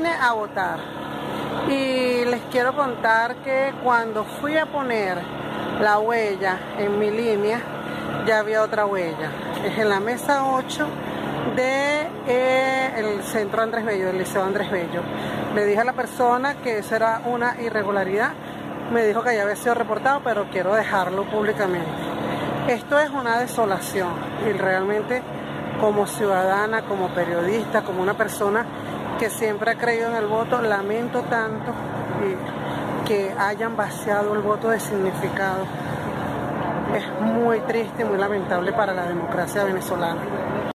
vine a votar y les quiero contar que cuando fui a poner la huella en mi línea, ya había otra huella. Es en la mesa 8 del centro Andrés Bello, del Liceo Andrés Bello. Le dije a la persona que eso era una irregularidad, me dijo que ya había sido reportado, pero quiero dejarlo públicamente. Esto es una desolación y realmente como ciudadana, como periodista, como una persona que siempre ha creído en el voto, lamento tanto que hayan vaciado el voto de significado. Es muy triste y muy lamentable para la democracia venezolana.